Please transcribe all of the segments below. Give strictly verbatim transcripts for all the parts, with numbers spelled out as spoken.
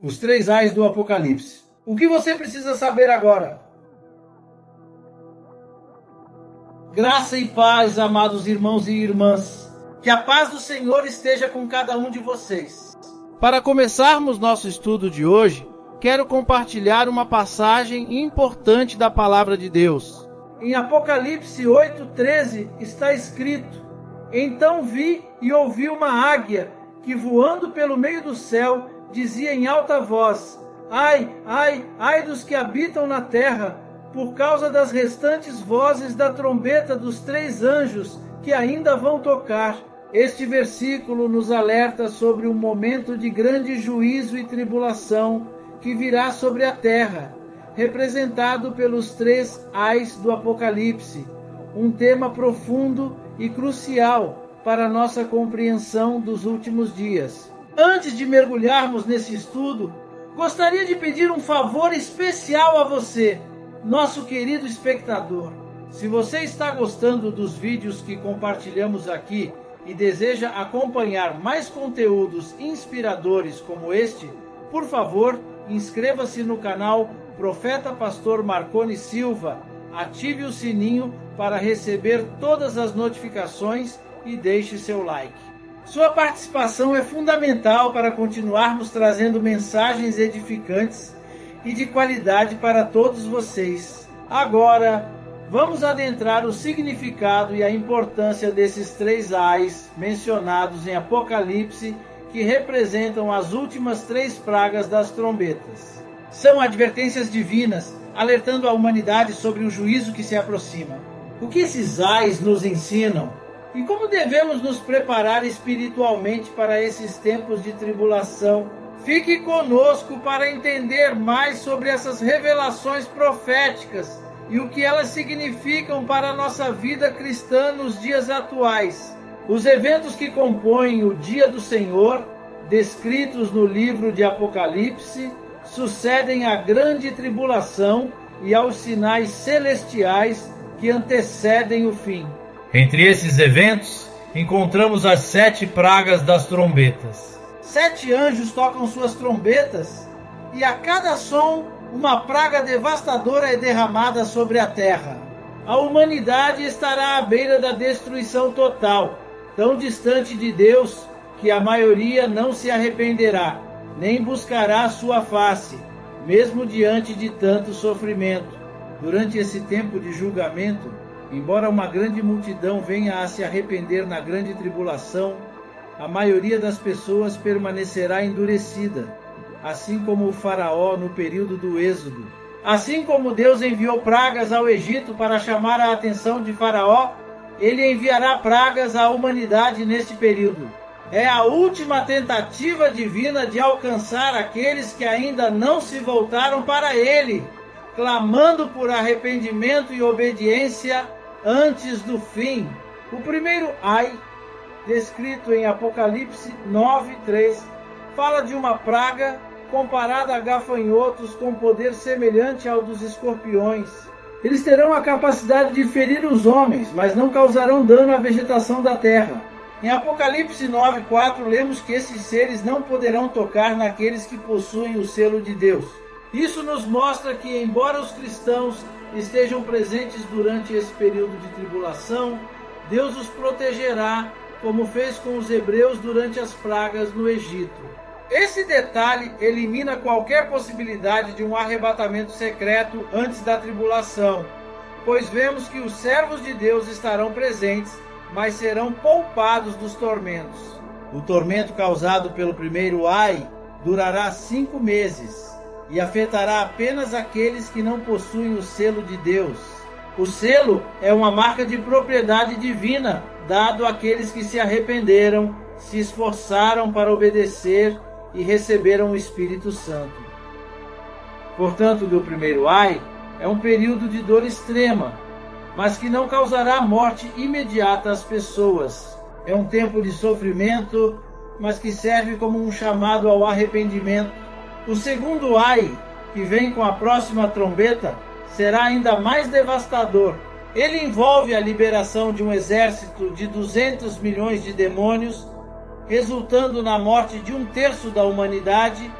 Os três ais do Apocalipse. O que você precisa saber agora? Graça e paz, amados irmãos e irmãs. Que a paz do Senhor esteja com cada um de vocês. Para começarmos nosso estudo de hoje, quero compartilhar uma passagem importante da Palavra de Deus. Em Apocalipse oito, treze está escrito: Então vi e ouvi uma águia que, voando pelo meio do céu, dizia em alta voz: Ai, ai, ai dos que habitam na terra, por causa das restantes vozes da trombeta dos três anjos que ainda vão tocar. Este versículo nos alerta sobre um momento de grande juízo e tribulação que virá sobre a terra, representado pelos três ais do Apocalipse, um tema profundo e crucial para nossa compreensão dos últimos dias. Antes de mergulharmos nesse estudo, gostaria de pedir um favor especial a você, nosso querido espectador. Se você está gostando dos vídeos que compartilhamos aqui e deseja acompanhar mais conteúdos inspiradores como este, por favor, inscreva-se no canal Profeta Pastor Marconi Silva, ative o sininho para receber todas as notificações e deixe seu like. Sua participação é fundamental para continuarmos trazendo mensagens edificantes e de qualidade para todos vocês. Agora, vamos adentrar o significado e a importância desses três ais mencionados em Apocalipse, que representam as últimas três pragas das trombetas. São advertências divinas, alertando a humanidade sobre o juízo que se aproxima. O que esses ais nos ensinam? E como devemos nos preparar espiritualmente para esses tempos de tribulação? Fique conosco para entender mais sobre essas revelações proféticas e o que elas significam para a nossa vida cristã nos dias atuais. Os eventos que compõem o Dia do Senhor, descritos no livro de Apocalipse, sucedem à grande tribulação e aos sinais celestiais que antecedem o fim. Entre esses eventos, encontramos as sete pragas das trombetas. Sete anjos tocam suas trombetas e a cada som uma praga devastadora é derramada sobre a terra. A humanidade estará à beira da destruição total, tão distante de Deus que a maioria não se arrependerá, nem buscará sua face, mesmo diante de tanto sofrimento. Durante esse tempo de julgamento, embora uma grande multidão venha a se arrepender na grande tribulação, a maioria das pessoas permanecerá endurecida, assim como o faraó no período do Êxodo. Assim como Deus enviou pragas ao Egito para chamar a atenção de Faraó, ele enviará pragas à humanidade neste período. É a última tentativa divina de alcançar aqueles que ainda não se voltaram para ele, clamando por arrependimento e obediência antes do fim. O primeiro ai, descrito em Apocalipse nove, três, fala de uma praga comparada a gafanhotos com poder semelhante ao dos escorpiões. Eles terão a capacidade de ferir os homens, mas não causarão dano à vegetação da terra. Em Apocalipse nove, quatro, lemos que esses seres não poderão tocar naqueles que possuem o selo de Deus. Isso nos mostra que, embora os cristãos estejam presentes durante esse período de tribulação, Deus os protegerá, como fez com os hebreus durante as pragas no Egito. Esse detalhe elimina qualquer possibilidade de um arrebatamento secreto antes da tribulação, pois vemos que os servos de Deus estarão presentes, mas serão poupados dos tormentos. O tormento causado pelo primeiro ai durará cinco meses e afetará apenas aqueles que não possuem o selo de Deus. O selo é uma marca de propriedade divina, dado àqueles que se arrependeram, se esforçaram para obedecer e receberam o Espírito Santo. Portanto, do primeiro ai é um período de dor extrema, mas que não causará morte imediata às pessoas. É um tempo de sofrimento, mas que serve como um chamado ao arrependimento. O segundo ai, que vem com a próxima trombeta, será ainda mais devastador. Ele envolve a liberação de um exército de duzentos milhões de demônios, resultando na morte de um terço da humanidade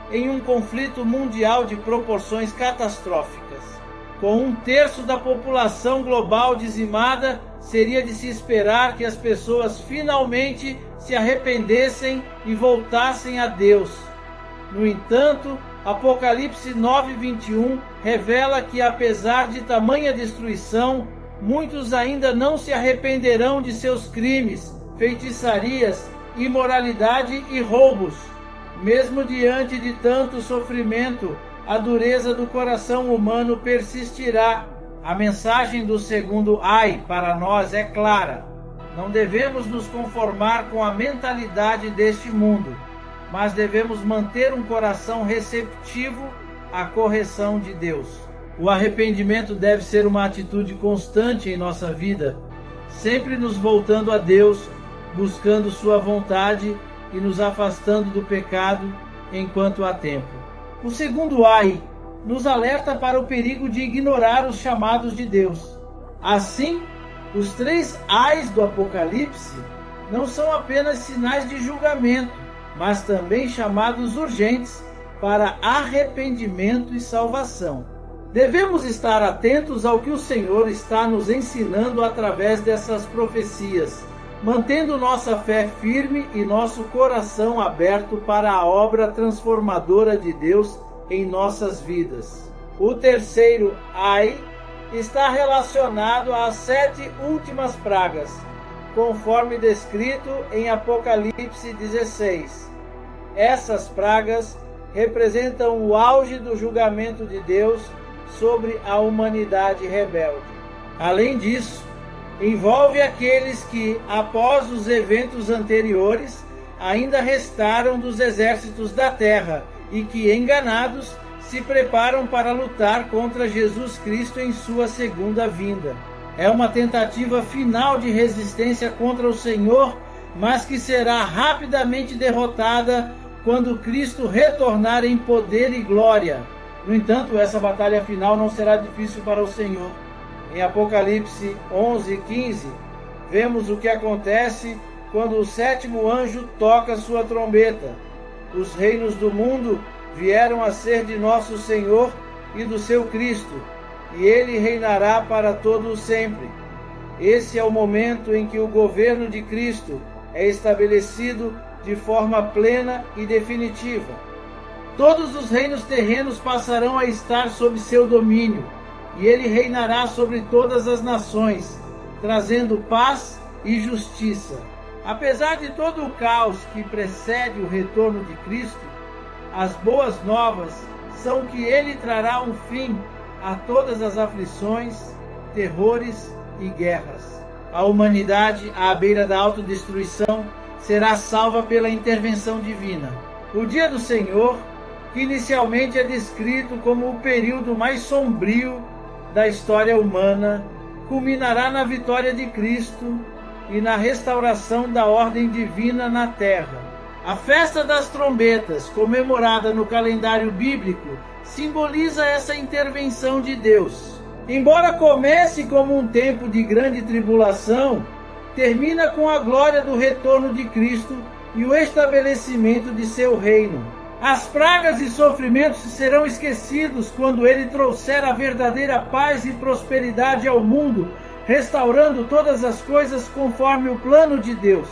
em um conflito mundial de proporções catastróficas. Com um terço da população global dizimada, seria de se esperar que as pessoas finalmente se arrependessem e voltassem a Deus. No entanto, Apocalipse nove, vinte e um revela que, apesar de tamanha destruição, muitos ainda não se arrependerão de seus crimes, feitiçarias, imoralidade e roubos. Mesmo diante de tanto sofrimento, a dureza do coração humano persistirá. A mensagem do segundo ai para nós é clara. Não devemos nos conformar com a mentalidade deste mundo, mas devemos manter um coração receptivo à correção de Deus. O arrependimento deve ser uma atitude constante em nossa vida, sempre nos voltando a Deus, buscando sua vontade e nos afastando do pecado enquanto há tempo. O segundo ai nos alerta para o perigo de ignorar os chamados de Deus. Assim, os três ais do Apocalipse não são apenas sinais de julgamento, mas também chamados urgentes para arrependimento e salvação. Devemos estar atentos ao que o Senhor está nos ensinando através dessas profecias, mantendo nossa fé firme e nosso coração aberto para a obra transformadora de Deus em nossas vidas. O terceiro ai está relacionado às sete últimas pragas, conforme descrito em Apocalipse dezesseis. Essas pragas representam o auge do julgamento de Deus sobre a humanidade rebelde. Além disso, envolve aqueles que, após os eventos anteriores, ainda restaram dos exércitos da terra e que, enganados, se preparam para lutar contra Jesus Cristo em sua segunda vinda. É uma tentativa final de resistência contra o Senhor, mas que será rapidamente derrotada quando Cristo retornar em poder e glória. No entanto, essa batalha final não será difícil para o Senhor. Em Apocalipse onze, quinze, vemos o que acontece quando o sétimo anjo toca sua trombeta. Os reinos do mundo vieram a ser de nosso Senhor e do seu Cristo, e ele reinará para todo o sempre. Esse é o momento em que o governo de Cristo é estabelecido de forma plena e definitiva. Todos os reinos terrenos passarão a estar sob seu domínio, e ele reinará sobre todas as nações, trazendo paz e justiça. Apesar de todo o caos que precede o retorno de Cristo, as boas novas são que ele trará um fim a todas as aflições, terrores e guerras. A humanidade, à beira da autodestruição, será salva pela intervenção divina. O dia do Senhor, que inicialmente é descrito como o período mais sombrio da história humana, culminará na vitória de Cristo e na restauração da ordem divina na terra. A festa das trombetas, comemorada no calendário bíblico, simboliza essa intervenção de Deus. Embora comece como um tempo de grande tribulação, termina com a glória do retorno de Cristo e o estabelecimento de seu reino. As pragas e sofrimentos serão esquecidos quando ele trouxer a verdadeira paz e prosperidade ao mundo, restaurando todas as coisas conforme o plano de Deus.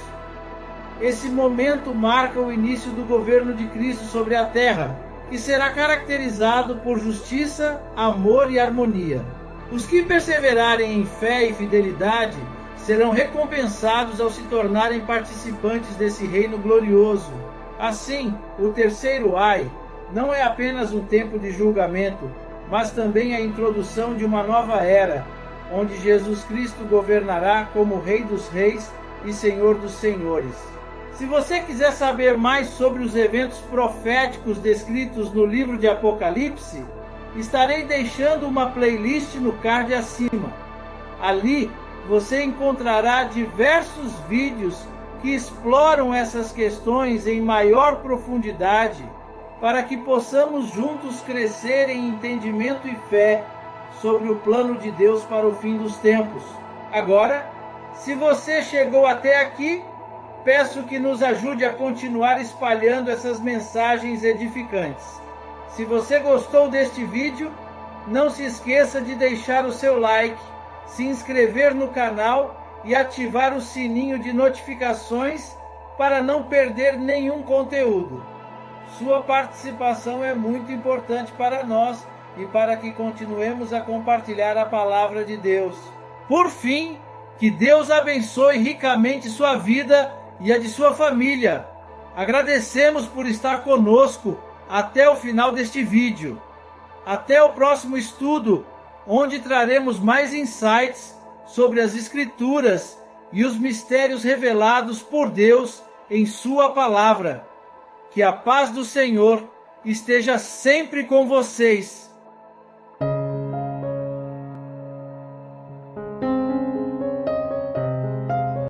Esse momento marca o início do governo de Cristo sobre a terra, que será caracterizado por justiça, amor e harmonia. Os que perseverarem em fé e fidelidade serão recompensados ao se tornarem participantes desse reino glorioso. Assim, o terceiro ai não é apenas um tempo de julgamento, mas também a introdução de uma nova era, onde Jesus Cristo governará como Rei dos Reis e Senhor dos Senhores. Se você quiser saber mais sobre os eventos proféticos descritos no livro de Apocalipse, estarei deixando uma playlist no card acima. Ali você encontrará diversos vídeos que exploram essas questões em maior profundidade, para que possamos juntos crescer em entendimento e fé sobre o plano de Deus para o fim dos tempos. Agora, se você chegou até aqui, peço que nos ajude a continuar espalhando essas mensagens edificantes. Se você gostou deste vídeo, não se esqueça de deixar o seu like, se inscrever no canal e ativar o sininho de notificações para não perder nenhum conteúdo. Sua participação é muito importante para nós e para que continuemos a compartilhar a palavra de Deus. Por fim, que Deus abençoe ricamente sua vida e a de sua família. Agradecemos por estar conosco até o final deste vídeo. Até o próximo estudo, onde traremos mais insights sobre as Escrituras e os mistérios revelados por Deus em sua palavra. Que a paz do Senhor esteja sempre com vocês.